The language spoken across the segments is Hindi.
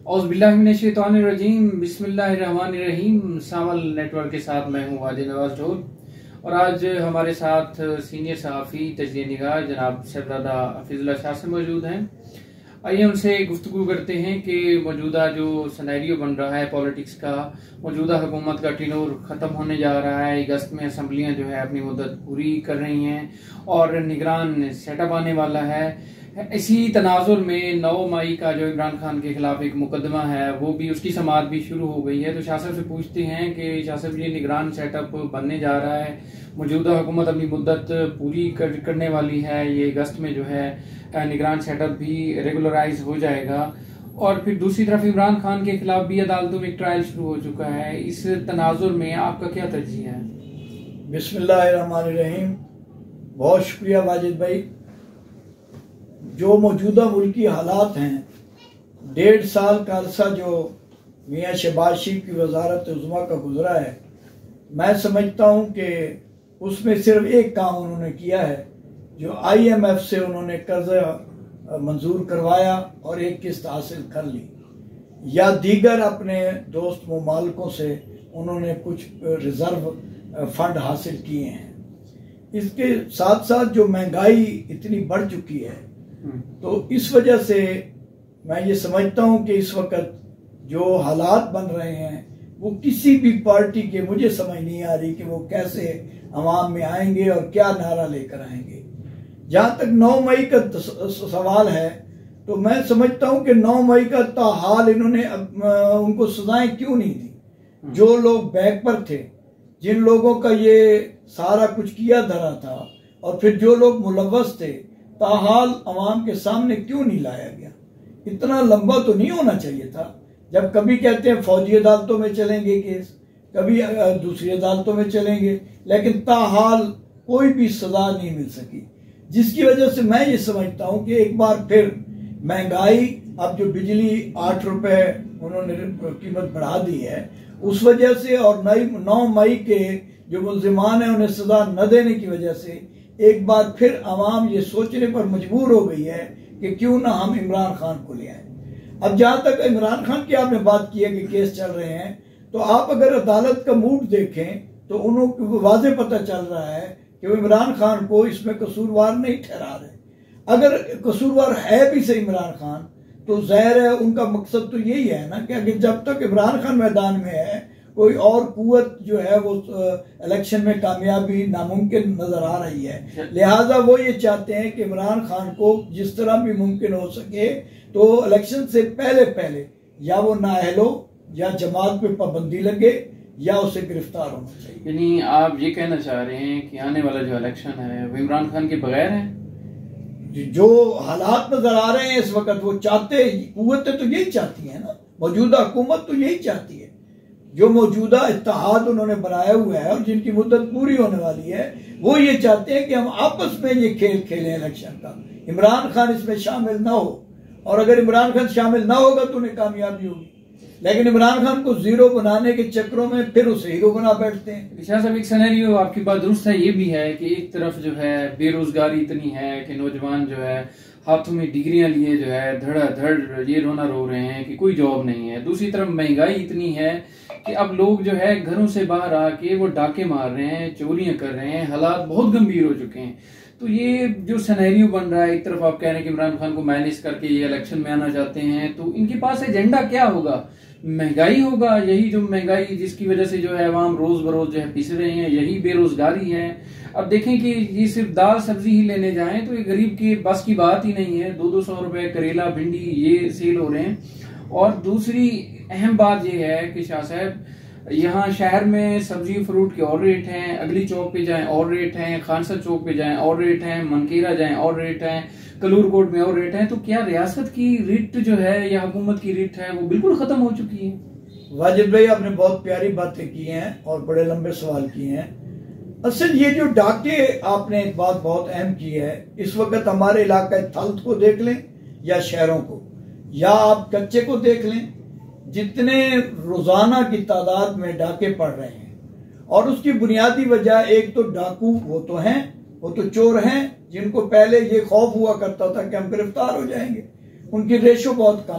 औज़ुबिल्लाहिमिनश्शैतानिर्रजीम बिस्मिल्लाहिर्रहमानिर्रहीम। सावल नेटवर्क के साथ मैं हूँ वाजिद नवाज ढोल और आज हमारे साथ सीनियर सहाफ़ी तजज़िया निगार जनाब शहज़ादा हफीज़ुल्लाह शाह से मौजूद हैं। आइए उनसे गुफ्तगू करते हैं कि मौजूदा जो सिनेरियो बन रहा है पॉलिटिक्स का, मौजूदा हुकूमत का टेन्योर ख़त्म होने जा रहा है। अगस्त में असम्बलियाँ जो है अपनी मुद्दत पूरी कर रही हैं और निगरान सेटअप आने वाला है। इसी तनाजुर में 9 मई का जो इमरान खान के खिलाफ एक मुकदमा है वो भी, उसकी समाअत भी शुरू हो गई है। तो शाह साहब से पूछते हैं कि शाह साहब ये निगरान सेटअप बनने जा रहा है, मौजूदा हुकूमत अपनी मुद्दत पूरी करने वाली है, ये अगस्त में जो है निगरान सेटअप भी रेगुलराइज हो जाएगा और फिर दूसरी तरफ इमरान खान के खिलाफ भी अदालतों में एक ट्रायल शुरू हो चुका है। इस तनाजुर में आपका क्या तरजीह है? बिस्मिल्लाहिर्रहमानिर्रहीम। बहुत शुक्रिया वाजिद भाई। जो मौजूदा मुल्की हालात हैं, 1.5 साल का अरसा जो मियाँ शहबाज शरीफ की वजारत उज़्मा का गुजरा है, मैं समझता हूँ कि उसमें सिर्फ एक काम उन्होंने किया है, जो IMF से उन्होंने कर्जा मंजूर करवाया और एक किस्त हासिल कर ली, या दीगर अपने दोस्त मुमालिकों से उन्होंने कुछ रिजर्व फंड हासिल किए हैं। इसके साथ साथ जो महंगाई इतनी बढ़ चुकी है, तो इस वजह से मैं ये समझता हूँ कि इस वक्त जो हालात बन रहे हैं वो किसी भी पार्टी के, मुझे समझ नहीं आ रही कि वो कैसे अवाम में आएंगे और क्या नारा लेकर आएंगे। जहाँ तक 9 मई का सवाल है, तो मैं समझता हूँ कि 9 मई का ताहाल इन्होंने उनको सजाएं क्यों नहीं दी। जो लोग बैक पर थे, जिन लोगों का ये सारा कुछ किया धरा था, और फिर जो लोग मुलव्वस थे, ताहाल अवाम के सामने क्यों नहीं लाया गया? इतना लंबा तो नहीं होना चाहिए था। जब कभी कहते हैं फौजी अदालतों में चलेंगे केस, कभी दूसरी अदालतों में चलेंगे, लेकिन ताहाल कोई भी सजा नहीं मिल सकी, जिसकी वजह से मैं ये समझता हूं कि एक बार फिर महंगाई, अब जो बिजली 8 रुपए उन्होंने कीमत बढ़ा दी है, उस वजह से, और 9 मई के जो मुल्जिमान है उन्हें सजा न देने की वजह से एक बार फिर अवाम ये सोचने पर मजबूर हो गई है कि क्यों ना हम इमरान खान को ले आए। अब जहां तक इमरान खान की आपने बात की है कि केस चल रहे हैं, तो आप अगर अदालत का मूड देखें तो उन्होंने वाज़ेह पता चल रहा है कि वो इमरान खान को इसमें कसूरवार नहीं ठहरा रहे। अगर कसूरवार है भी सही इमरान खान, तो जाहिर है उनका मकसद तो यही है ना कि अगर जब तक इमरान खान मैदान में है, कोई और कुव्वत जो है वो इलेक्शन में कामयाबी नामुमकिन नजर आ रही है। लिहाजा वो ये चाहते हैं कि इमरान खान को जिस तरह भी मुमकिन हो सके तो इलेक्शन से पहले या वो नाअहल हो, या जमात पे पाबंदी लगे, या उसे गिरफ्तार होना चाहिए। यानी आप ये कहना चाह रहे हैं कि आने वाला जो इलेक्शन है वो इमरान खान के बगैर है? जो हालात नजर आ रहे हैं इस वक्त, वो चाहते, कुव्वतें तो यही चाहती है ना, मौजूदा हुकूमत तो यही चाहती है। जो मौजूदा इत्तेहाद उन्होंने बनाया हुआ है और जिनकी मुद्दत पूरी होने वाली है, वो ये चाहते हैं कि हम आपस में ये खेल खेलें इलेक्शन का, इमरान खान इसमें शामिल ना हो, और अगर इमरान खान शामिल ना होगा तो उन्हें कामयाबी होगी। लेकिन इमरान खान को जीरो बनाने के चक्करों में फिर उसे हीरो बना बैठते हैं। शाह साहब, एक सिनेरियो आपकी बात दुरुस्त है, ये भी है कि एक तरफ जो है बेरोजगारी इतनी है कि नौजवान जो है हाथों में डिग्रियां लिए जो है धड़ाधड़ ये रोना रो रहे हैं कि कोई जॉब नहीं है। दूसरी तरफ महंगाई इतनी है कि अब लोग जो है घरों से बाहर आके वो डाके मार रहे हैं, चोरियां कर रहे हैं, हालात बहुत गंभीर हो चुके हैं। तो ये जो सिनेरियो बन रहा है, एक तरफ आप कह रहे हैं कि इमरान खान को मैनेज करके ये इलेक्शन में आना चाहते हैं, तो इनके पास एजेंडा क्या होगा? महंगाई होगा, यही जो महंगाई जिसकी वजह से जो है अवाम रोज बरोज जो है पिस रहे हैं, यही बेरोजगारी है। अब देखें कि ये सिर्फ दाल सब्जी ही लेने जाएं तो ये गरीब के बस की बात ही नहीं है। 200-200 रुपए करेला भिंडी ये सेल हो रहे हैं। और दूसरी अहम बात ये है कि शाह साहब, यहाँ शहर में सब्जी फ्रूट के और रेट हैं, अगली चौक पे जाएं और रेट हैं, खानसर चौक पे जाएं और रेट हैं, मनकेरा जाएं और रेट हैं, कलूरकोट में और रेट हैं। तो क्या रियासत की रिट जो है या हुकूमत की रिट है वो बिल्कुल खत्म हो चुकी है? वाजिद भाई, आपने बहुत प्यारी बातें की हैं और बड़े लंबे सवाल किए हैं। असल ये जो डाके, आपने एक बात बहुत अहम की है। इस वक्त हमारे इलाका थल्त को देख लें या शहरों को, या आप कच्चे को देख लें, जितने रोजाना की तादाद में डाके पड़ रहे हैं। और उसकी बुनियादी वजह, एक तो डाकू वो तो चोर हैं जिनको पहले ये खौफ हुआ करता था कि हम गिरफ्तार हो जाएंगे, उनकी रेशो बहुत कम थी।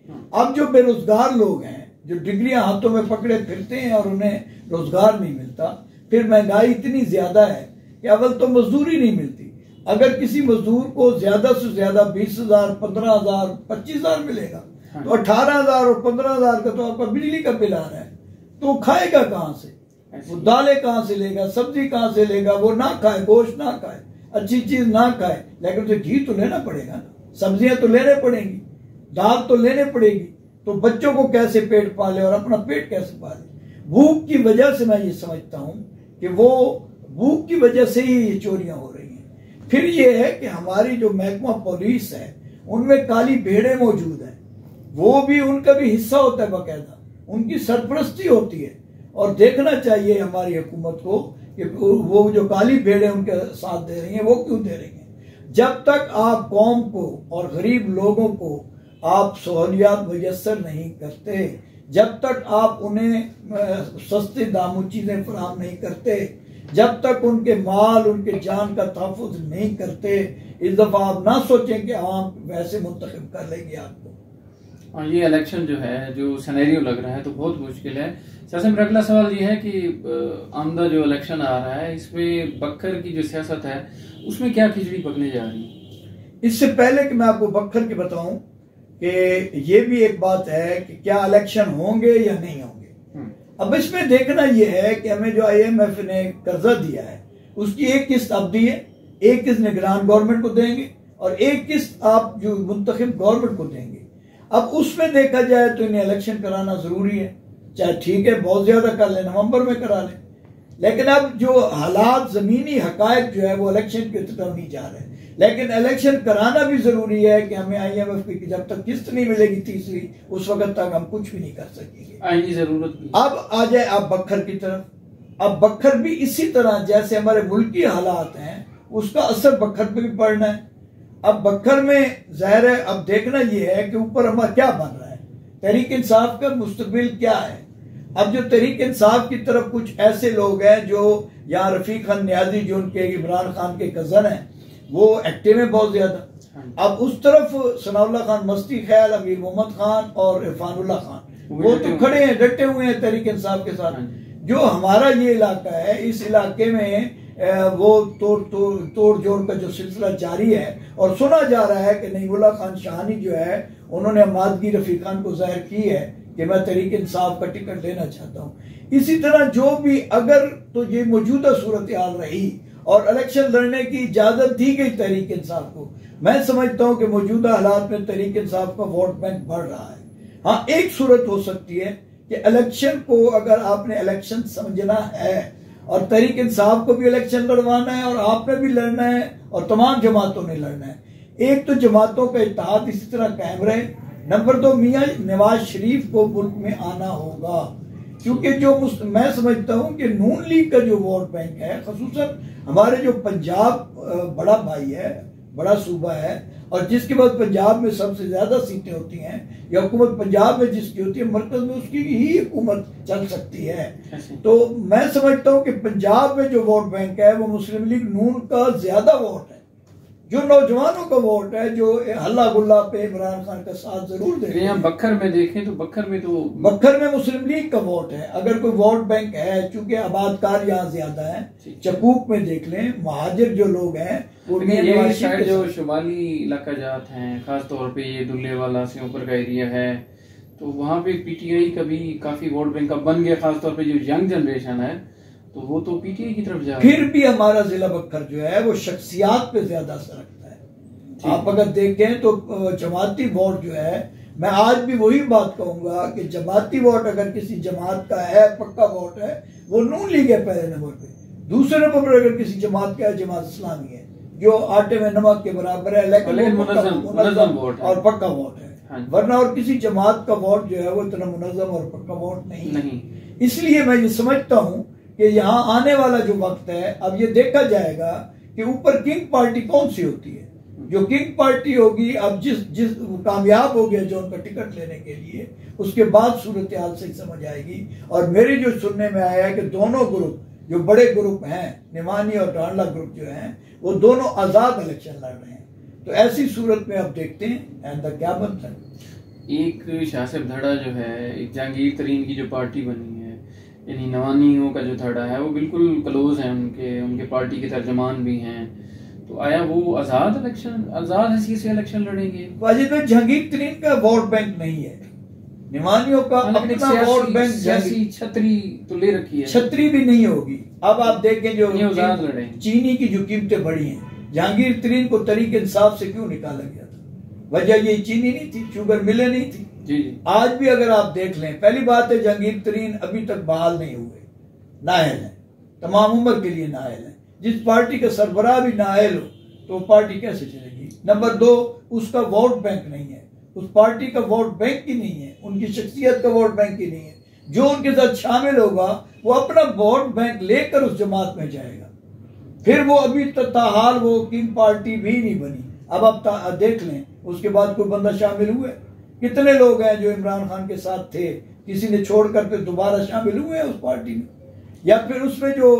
अब जो बेरोजगार लोग हैं, जो डिग्रियां हाथों में पकड़े फिरते हैं और उन्हें रोजगार नहीं मिलता, फिर महंगाई इतनी ज्यादा है कि अव्वल तो मजदूरी नहीं मिलती। अगर किसी मजदूर को ज्यादा से ज्यादा 20,000, 15,000, 25,000 मिलेगा तो 18,000 और 15,000 का तो आपका बिजली का बिल आ रहा है, तो वो खाएगा कहां से? वो दालें कहां से लेगा, सब्जी कहां से लेगा? वो ना खाए, गोश्त ना खाए, अच्छी चीज ना खाए, लेकिन उसे घी तो लेना पड़ेगा ना, सब्जियां तो लेने पड़ेंगी, दाल तो लेने पड़ेगी। तो बच्चों को कैसे पेट पाले और अपना पेट कैसे पाले? भूख की वजह से मैं ये समझता हूं कि वो भूख की वजह से ही ये चोरियां हो रही हैं। फिर ये है कि हमारी जो महकमा पुलिस है उनमें काली भेड़ें मौजूद है, वो भी उनका भी हिस्सा होता है, बाकायदा उनकी सरपरस्ती होती है। और देखना चाहिए हमारी हुकूमत को कि वो जो काली भेड़ें उनके साथ दे रही हैं वो क्यों दे रही हैं। जब तक आप कौम को और गरीब लोगों को आप सहूलियात मुयस्सर नहीं करते, जब तक आप उन्हें सस्ते दामों चीजें फराहम नहीं करते, जब तक उनके माल उनके जान का तहफ़्फ़ुज़ नहीं करते, इस दफा आप ना सोचें कि आवाम वैसे मुंतखब कर लेंगे आपको। और ये इलेक्शन जो है, जो सिनेरियो लग रहा है तो बहुत मुश्किल है। सबसे मेरा अगला सवाल ये है कि आमदा जो इलेक्शन आ रहा है इसमें बकर की जो सियासत है उसमें क्या खिचड़ी पकने जा रही है? इससे पहले कि मैं आपको बकर की बताऊं कि ये भी एक बात है कि क्या इलेक्शन होंगे या नहीं होंगे। अब इसमें देखना यह है कि हमें जो IMF ने कर्जा दिया है उसकी एक किस्त अब दी है, एक किस्त निगरान गवर्नमेंट को देंगे और एक किस्त आप जो मुंतखब गवर्नमेंट को देंगे। अब उसमें देखा जाए तो इन्हें इलेक्शन कराना जरूरी है, चाहे ठीक है बहुत ज्यादा कर ले, नवंबर में करा ले, लेकिन अब जो हालात जमीनी हकायक जो है वो इलेक्शन की तरफ नहीं जा रहे। लेकिन इलेक्शन कराना भी जरूरी है कि हमें IMF की जब तक किस्त नहीं मिलेगी तीसरी, उस वक्त तक हम कुछ भी नहीं कर सकेंगे। आईनी जरूरत भी। अब आ जाए आप बकर की तरफ। अब बकर भी इसी तरह जैसे हमारे मुल्की हालात हैं उसका असर बकर पे भी पड़ना है। अब बकर में जाहिर है अब देखना यह है कि ऊपर हमारा क्या बन रहा है, तहरीक इंसाफ का मुस्तकबिल क्या है। अब जो तहरीक इंसाफ की तरफ कुछ ऐसे लोग हैं जो यहाँ रफीक खान नियाजी जो उनके इमरान खान के कजन हैं वो एक्टिव है बहुत ज्यादा। अब उस तरफ सनाउल्लाह खान मस्ती ख्याल, अमीर मोहम्मद खान और इरफानुल्लाह खान वो तो खड़े हैं, डटे हुए हैं तहरीक इंसाफ के साथ। जो हमारा ये इलाका है, इस इलाके में वो तोड़ जोड़ का जो सिलसिला जारी है और सुना जा रहा है कि नईमुल्लाह खान शाहानी जो है उन्होंने अमादगी रफीक खान को जाहिर की है कि मैं तहरीक इंसाफ का टिकट लेना चाहता हूँ। इसी तरह जो भी अगर तो ये मौजूदा सूरत हाल रही और इलेक्शन लड़ने की इजाजत दी गई तहरीक इंसाफ को, मैं समझता हूँ कि मौजूदा हालात में तहरीक इंसाफ का वोट बैंक बढ़ रहा है। हाँ, एक सूरत हो सकती है कि इलेक्शन को अगर आपने इलेक्शन समझना है और तहरीक इंसाफ को भी इलेक्शन लड़वाना है और आपने भी लड़ना है और तमाम जमातों ने लड़ना है, एक तो जमातों का इत्तेहाद इसी तरह कायम रहे। नंबर 2, मियां नवाज शरीफ को मुल्क में आना होगा, क्योंकि जो मैं समझता हूं कि नून लीग का जो वोट बैंक है, खसूसन हमारे जो पंजाब बड़ा भाई है, बड़ा सूबा है और जिसके बाद पंजाब में सबसे ज्यादा सीटें होती हैं, या हुकूमत पंजाब में जिसकी होती है मरकज में उसकी ही हुकूमत चल सकती है। तो मैं समझता हूं कि पंजाब में जो वोट बैंक है वो मुस्लिम लीग नून का ज्यादा वोट है, जो नौजवानों का वोट है, जो हल्ला गुल्ला पे इमरान खान का साथ जरूर दे। यहाँ बकर में देखें तो बकर में मुस्लिम लीग का वोट है अगर कोई वोट बैंक है, चूंकि आबादकार यहाँ ज्यादा है। चकूक में देख लें, महाजिर जो लोग हैं वो ये शायद जो शुमाली इलाका जात हैं, खासतौर पे ये दुल्ले वाला से ऊपर का एरिया है, तो वहाँ पे PTI का भी काफी वोट बैंक बन गया, खासतौर पे जो यंग जनरेशन है तो वो तो PTI की तरफ जा रहा है। फिर भी हमारा जिला बकर जो है वो शख्सियात पे ज्यादा असर रखता है। आप अगर देखें तो जमाती वोट जो है, मैं आज भी वही बात कहूंगा कि जमाती वोट अगर किसी जमात का है, पक्का वोट है, वो नून लीग है पहले नंबर पे। दूसरे नंबर पर अगर किसी जमात का है, जमात इस्लामी है जो आटे में नमक के बराबर है, लेकिन मुनज़्ज़म वोट और पक्का वोट है। वरना और किसी जमात का वोट जो है वो इतना मुनज़्ज़म और पक्का वोट नहीं। इसलिए मैं ये समझता हूं कि यहाँ आने वाला जो वक्त है, अब ये देखा जाएगा कि ऊपर किंग पार्टी कौन सी होती है। जो किंग पार्टी होगी, अब जिस कामयाब हो गया जो उनका टिकट लेने के लिए, उसके बाद सूरत हाल से समझ आएगी। और मेरी जो सुनने में आया है कि दोनों ग्रुप जो बड़े ग्रुप हैं, निमानी और डांडला ग्रुप जो हैं, वो दोनों आजाद इलेक्शन लड़ रहे हैं। तो ऐसी सूरत में अब देखते हैं आइंदा क्या बनता है। एक शासिब धड़ा जो है, एक जहांगीर तरीन की जो पार्टी बनी है, यानी नवानियों का जो धड़ा है वो बिल्कुल क्लोज है उनके पार्टी के तर्जमान भी हैं। तो आया वो आजाद हैसियत से इलेक्शन लड़ेंगे? वाजिद भाई, जहांगीर तरीन का वोट बैंक नहीं है, निवानियों का अपना वोट बैंक, सियासी छतरी तो ले रखी है, छतरी भी नहीं होगी। अब आप देखें जो चीनी की जो कीमतें बढ़ी हैं, जहांगीर तरीन को तरीके इंसाफ से क्यों निकाला गया था? वजह ये चीनी नहीं थी, शुगर मिले नहीं थी। जी। आज भी अगर आप देख लें, पहली बात है जहांगीर तरीन अभी तक बहाल नहीं हुए, नाअहल है, तमाम उम्र के लिए नाअहल है। जिस पार्टी का सरबराह भी नाअहल हो तो पार्टी कैसे चलेगी? नंबर 2, उसका वोट बैंक नहीं है, उस पार्टी का वोट बैंक ही नहीं है, उनकी शख्सियत का वोट बैंक ही नहीं है। जो उनके साथ शामिल होगा वो अपना वोट बैंक लेकर उस जमात में जाएगा। फिर वो अभी ताहाल वो किंग पार्टी भी नहीं बनी। अब आप देख लें, उसके बाद कोई बंदा शामिल हुए? कितने लोग हैं जो इमरान खान के साथ थे, किसी ने छोड़कर फिर दोबारा शामिल हुए हैं उस पार्टी में? या फिर उसमें जो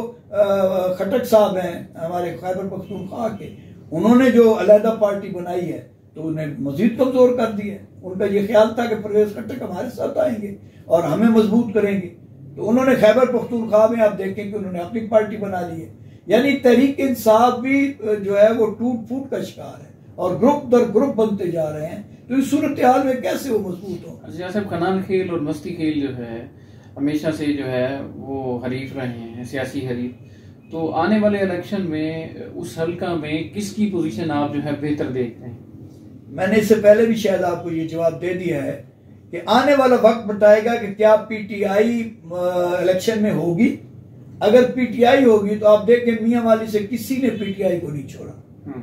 खटक साहब हैं हमारे खैबर पख्तूनख्वा के, उन्होंने जो अलहदा पार्टी बनाई है तो उन्हें मजीद कमजोर कर दिया। उनका ये ख्याल था कि परवेज खट्टक हमारे साथ आएंगे और हमें मजबूत करेंगे, तो उन्होंने खैबर पख्तूनख्वा में आप देखें कि उन्होंने अपनी पार्टी बना ली है। यानी तहरीक इंसाफ भी जो है वो टूट फूट का शिकार है और ग्रुप दर ग्रुप बनते जा रहे हैं। तो इस सूरत हाल में कैसे वो मजबूत हो? सियासत खनान खेल और मस्ती खेल जो है हमेशा से जो है वो हरीफ रहे हैं, सियासी हरीफ। तो आने वाले इलेक्शन में उस हल्का में किसकी पोजीशन आप जो है बेहतर देखते हैं? मैंने इससे पहले भी शायद आपको ये जवाब दे दिया है कि आने वाला वक्त बताएगा कि क्या पीटीआई इलेक्शन में होगी। अगर पीटीआई होगी तो आप देखें मियां वाली से किसी ने पीटीआई को नहीं छोड़ा,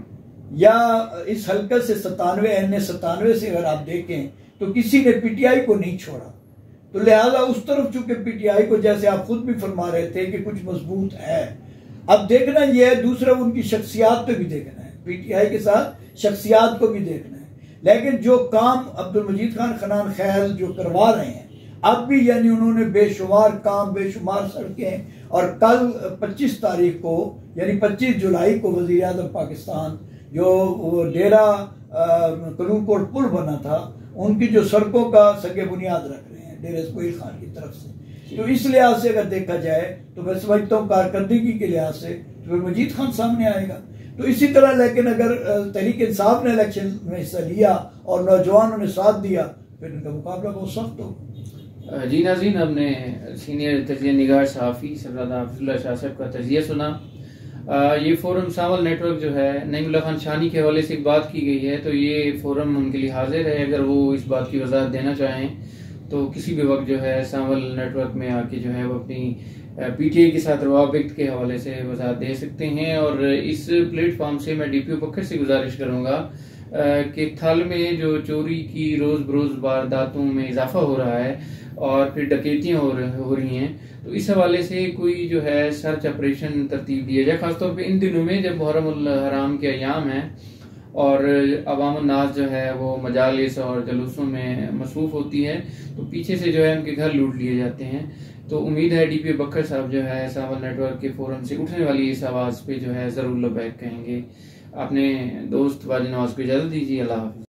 या इस हल्के से 97 से अगर आप देखें तो किसी ने पीटीआई को नहीं छोड़ा। तो लिहाजा उस तरफ चूंकि पीटीआई को, जैसे आप खुद भी फरमा रहे थे कि कुछ मजबूत है, अब देखना यह है, दूसरा उनकी शख्सियात पे भी देखना है, पीटीआई के साथ शख्सियात को भी देखना है। लेकिन जो काम अब्दुल मजीद खान खनान खैल जो करवा रहे हैं अब भी, यानी उन्होंने बेशुमार काम, बेशुमार सड़कें, और कल 25 तारीख को यानी 25 जुलाई को वजीर आज़म पाकिस्तान जो डेरा कलूरकोट पुल बना था, उनकी जो सड़कों का सगे बुनियाद रख रहे हैं डेरा इसमाइल खान की तरफ से। तो इस लिहाज से अगर देखा जाए तो मैं समझता हूँ कारकर्दगी के लिहाज से तो फिर मजीद खान सामने आएगा। तो इसी तरह, लेकिन अगर तहरीक इंसाफ ने इलेक्शन में हिस्सा लिया और नौजवानों ने साथ दिया, फिर इनका मुकाबला बहुत सख्त होगा। जी नाज़रीन, हमने सीनियर तजिया निगार सहाफ़ी सरदार हाफिजुल्लाह शाह साहब का तजिया सुना। ये फोरम सावल नेटवर्क जो है, नईमुल्लाह खान शानी के हवाले से एक बात की गई है, तो ये फोरम उनके लिए हाजिर है। अगर वो इस बात की वजाहत देना चाहें तो किसी भी वक्त जो है सावल नेटवर्क में आके जो है वो अपनी पीटीआई के साथ रवाबित के हवाले से वजाहत दे सकते हैं। और इस प्लेटफॉर्म से मैं डीपीओ बखर से गुजारिश करूंगा कि थल में जो चोरी की रोज बरोज वारदातों में इजाफा हो रहा है और फिर डकैतियां हो रही हैं, तो इस हवाले से कोई जो है सर्च ऑपरेशन तरतीब दिया जाए, खासतौर पे इन दिनों में जब मुहर्रम हराम के अयाम हैं और अवाम नाज जो है वो मजालिस और जलूसों में मसरूफ होती है, तो पीछे से जो है उनके घर लूट लिए जाते हैं। तो उम्मीद है डीपीओ बखर साहब जो है सावल नेटवर्क के फोरम से उठने वाली इस आवाज़ पे जो है ज़रूर लबैक कहेंगे। अपने दोस्त वाजिद नवाज को इजाज़त दीजिए। अल्लाह हाफ़िज़।